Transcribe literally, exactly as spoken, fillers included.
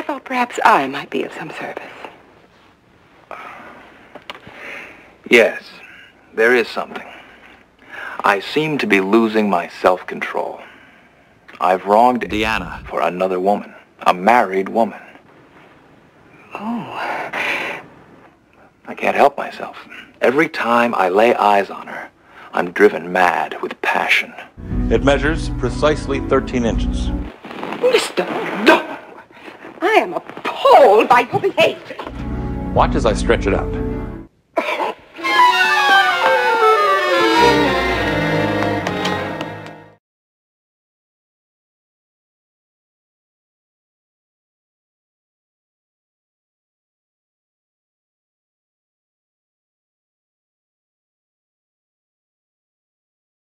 thought perhaps I might be of some service. Yes, there is something. I seem to be losing my self-control. I've wronged Deanna for another woman, a married woman. Oh. I can't help myself. Every time I lay eyes on her, I'm driven mad with passion. It measures precisely thirteen inches. Mister No! I am appalled by your behavior. Watch as I stretch it out.